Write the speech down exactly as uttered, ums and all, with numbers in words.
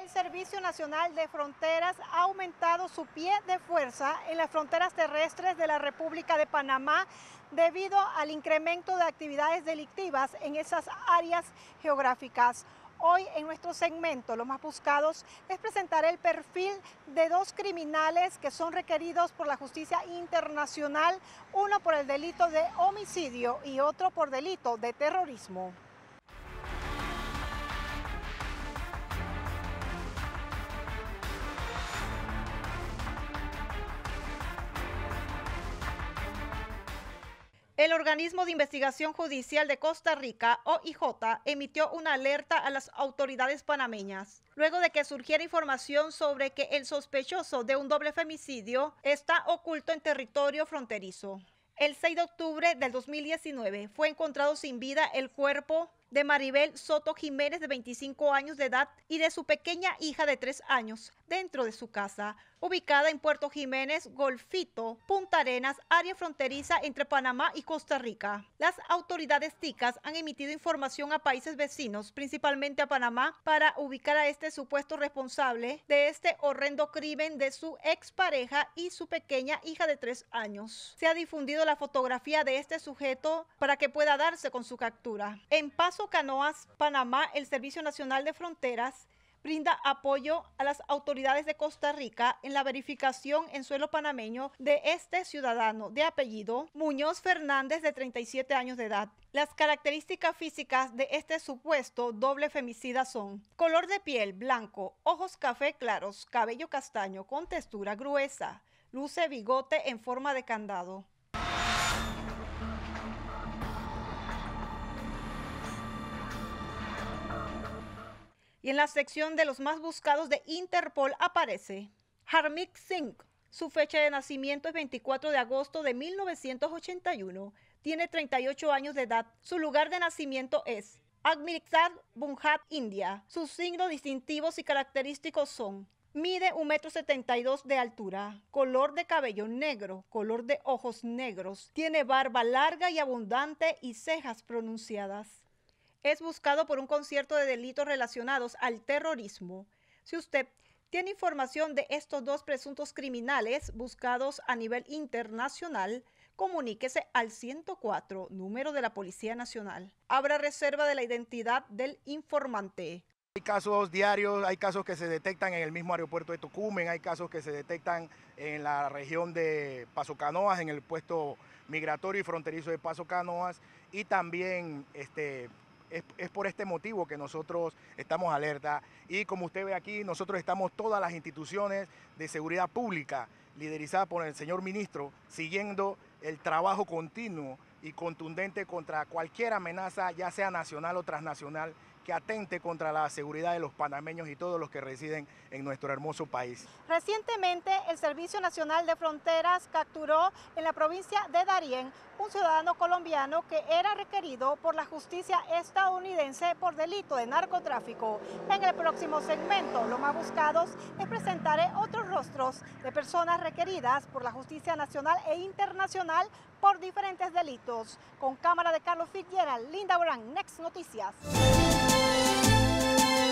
El Servicio Nacional de Fronteras ha aumentado su pie de fuerza en las fronteras terrestres de la República de Panamá debido al incremento de actividades delictivas en esas áreas geográficas. Hoy en nuestro segmento, Los Más Buscados, les presentaré el perfil de dos criminales que son requeridos por la justicia internacional, uno por el delito de homicidio y otro por delito de terrorismo. El Organismo de Investigación Judicial de Costa Rica, O I J, emitió una alerta a las autoridades panameñas, luego de que surgiera información sobre que el sospechoso de un doble femicidio está oculto en territorio fronterizo. El seis de octubre del dos mil diecinueve fue encontrado sin vida el cuerpo de Maribel Soto Jiménez, de veinticinco años de edad, y de su pequeña hija de tres años, dentro de su casa, ubicada en Puerto Jiménez, Golfito, Punta Arenas, área fronteriza entre Panamá y Costa Rica. Las autoridades ticas han emitido información a países vecinos, principalmente a Panamá, para ubicar a este supuesto responsable de este horrendo crimen de su expareja y su pequeña hija de tres años. Se ha difundido la fotografía de este sujeto para que pueda darse con su captura. En Paso Canoas, Panamá, el Servicio Nacional de Fronteras brinda apoyo a las autoridades de Costa Rica en la verificación en suelo panameño de este ciudadano de apellido Muñoz Fernández, de treinta y siete años de edad. Las características físicas de este supuesto doble femicida son: color de piel blanco, ojos café claros, cabello castaño con textura gruesa, luce bigote en forma de candado. Y en la sección de los más buscados de Interpol aparece Harmeet Singh. Su fecha de nacimiento es veinticuatro de agosto de mil novecientos ochenta y uno. Tiene treinta y ocho años de edad. Su lugar de nacimiento es Amritsar, Punjab, India. Sus signos distintivos y característicos son: mide un metro setenta y dos de altura, color de cabello negro, color de ojos negros, tiene barba larga y abundante y cejas pronunciadas. Es buscado por un concierto de delitos relacionados al terrorismo. Si usted tiene información de estos dos presuntos criminales buscados a nivel internacional, comuníquese al ciento cuatro, número de la Policía Nacional. Habrá reserva de la identidad del informante. Hay casos diarios, hay casos que se detectan en el mismo aeropuerto de Tocumen, hay casos que se detectan en la región de Paso Canoas, en el puesto migratorio y fronterizo de Paso Canoas, y también este, es, es por este motivo que nosotros estamos alerta. Y como usted ve aquí, nosotros estamos todas las instituciones de seguridad pública, liderizadas por el señor ministro, siguiendo el trabajo continuo y contundente contra cualquier amenaza, ya sea nacional o transnacional, que atente contra la seguridad de los panameños y todos los que residen en nuestro hermoso país. Recientemente, el Servicio Nacional de Fronteras capturó en la provincia de Darién un ciudadano colombiano que era requerido por la justicia estadounidense por delito de narcotráfico. En el próximo segmento, Los Más Buscados, les presentaré otros rostros de personas requeridas por la justicia nacional e internacional por diferentes delitos. Con cámara de Carlos Fitzgerald, Linda Brand, Next Noticias.